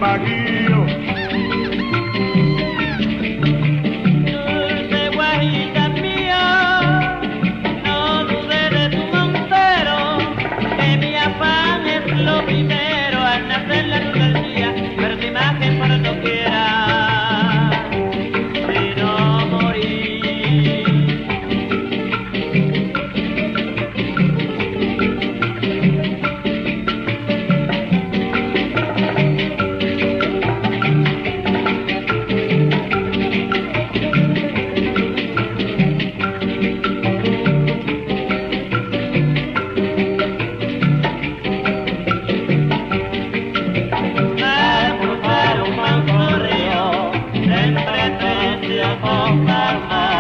Baguio. Dulce guajita mía, no dude de tu montero, que mi afán es lo primero al nacer la luz del día, ver tu imagen por doquiera, si no morir. Al cruzar un manso río, entre tres ojos